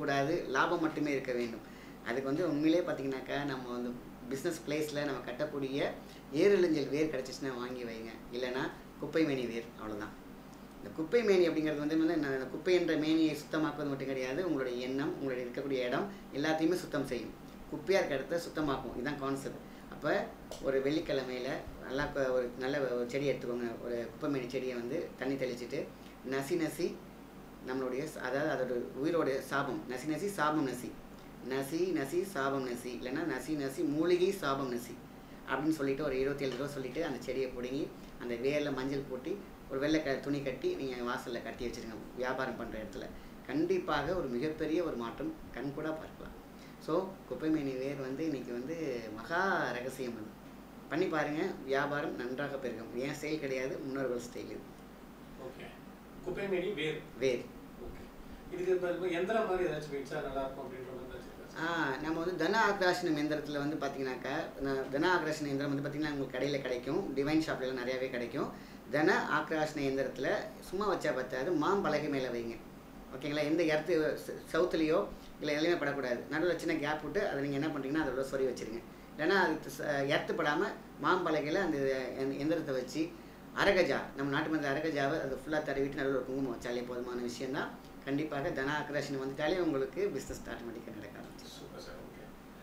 இருக்கக்கூடாது, லாபம் மட்டுமே இருக்க வேண்டும். அதுக்கு வந்து உண்மையிலே பார்த்தீங்கன்னாக்கா, நம்ம வந்து பிஸ்னஸ் பிளேஸில் நம்ம கட்டக்கூடிய ஏரிழிஞ்சல் வேர் கிடச்சிச்சின்னா வாங்கி வைங்க. இல்லைன்னா குப்பை மேனி வேர், அவ்வளோதான். இந்த குப்பை மேனி அப்படிங்கிறது வந்து இந்த குப்பை என்ற மேனியை சுத்தமாக்குவது மட்டும் கிடையாது, உங்களுடைய எண்ணம், உங்களுடைய இருக்கக்கூடிய இடம் எல்லாத்தையுமே சுத்தம் செய்யும். குப்பையாக இருக்க இடத்த சுத்தமாக்கும். இதுதான் கான்செப்ட். அப்போ ஒரு வெள்ளிக்கிழமையில் நல்லா ஒரு நல்ல ஒரு செடி எடுத்துக்கோங்க. ஒரு குப்பை மேனி செடியை வந்து தண்ணி தெளிச்சுட்டு நசி நசி நம்மளுடைய அதாவது அதோட உயிரோட சாபம், நசி நசி சாபம் நசி, நசி நசி சாபம் நசி, இல்லைன்னா நசி நசி மூலிகை சாபம் நசி அப்படின்னு சொல்லிட்டு ஒரு 27 தடவை சொல்லிவிட்டு அந்த செடியை பிடுங்கி அந்த வேரில் மஞ்சள் போட்டு ஒரு வெள்ளை துணி கட்டி நீங்கள் வாசலில் கட்டி வச்சுருங்க. வியாபாரம் பண்ணுற இடத்துல கண்டிப்பாக ஒரு மிகப்பெரிய ஒரு மாற்றம் கண்கூட பார்க்கலாம். ஸோ குப்பை மேனி வேர் வந்து இன்றைக்கி வந்து மகா ரகசியம். அது பண்ணி பாருங்கள், வியாபாரம் நன்றாக பெருகும். ஏன் ஸ்டைல் கிடையாது, முன்னோர்கள் ஸ்டைல் இது. ஓகே, குப்பை மேனி வேர் வேர். ஓகே, இதுக்கு எந்திரம் மாதிரி ஏதாச்சும் வச்சா நல்லாயிருக்கும் அப்படின்ற மாதிரி நம்ம வந்து தன ஆக்ராஷனம் எந்திரத்தில் வந்து பார்த்தீங்கன்னாக்கா, தன ஆக்ராஷன எந்திரம் வந்து பார்த்திங்கன்னா உங்களுக்கு கடையில் கிடைக்கும், டிவைன் ஷாப்லாம் நிறையாவே கிடைக்கும். தன ஆக்ராஷன எந்திரத்தில் சும்மா வச்சா பார்த்தாது, மாம்பலகை மேலே வைங்க. ஓகேங்களா? எந்த இடத்து சவுத்துலேயோ இல்லை எதுலையுமே படக்கூடாது. நடுவில் சின்ன கேப் விட்டு அதை நீங்கள் என்ன பண்ணுறீங்கன்னா அதோட சொறி வச்சுருங்க. இல்லைன்னா அது எர்த்துப்படாமல் மாம்பலகையில் அந்த எந்திரத்தை வச்சு அரகஜா, நம்ம நாட்டு மருந்து அரகஜாவை அதை ஃபுல்லாக தடவிட்டு நடுவில் ஒரு குங்குமம் வச்சாலே போதுமான விஷயந்தான். கண்டிப்பாக தன ஆக்ராஷன் வந்துட்டாலே உங்களுக்கு பிஸ்னஸ் ஆட்டோமேட்டிக்காக நடக்க ஆரம்பிச்சு. Super sir. ஓகே,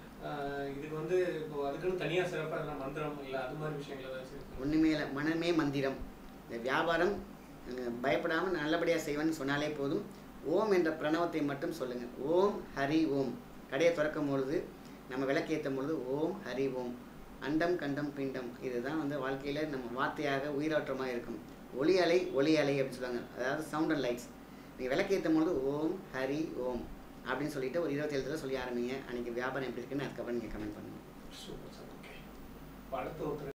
இதுக்கு வந்து இப்போ அதுக்குன்னு தனியாக சிறப்பாக மந்திரம் இல்லை அது மாதிரி விஷயங்கள் ஏதாச்சும்? ஒன்றுமே இல்லை, மனமே மந்திரம். இந்த வியாபாரம் பயப்படாமல் நல்லபடியாக செய்வேன்னு சொன்னாலே போதும். ஓம் என்ற பிரணவத்தை மட்டும் சொல்லுங்கள். ஓம் ஹரி ஓம். கடையை திறக்கும் பொழுது, நம்ம விளக்கேற்றும் பொழுது ஓம் ஹரி ஓம். அண்டம் கண்டம் பிண்டம், இதுதான் வந்து வாழ்க்கையில் நம்ம வார்த்தையாக உயிரோட்டமாக இருக்கும். ஒளி அலை ஒளி அலை அப்படின்னு சொல்லுவாங்க, அதாவது சவுண்ட் அண்ட் லைட்ஸ். நீங்கள் விளக்கேற்றும் பொழுது ஓம் ஹரி ஓம் அப்படின்னு சொல்லிட்டு ஒரு 27 தடவை சொல்லி ஆரம்பிங்க. அன்றைக்கி வியாபாரம் எப்படி இருக்குன்னு அதுக்கப்புறம் நீங்கள் கமெண்ட் பண்ணுங்கள். Super sir. ஓகே, அடுத்த ஒருத்தர்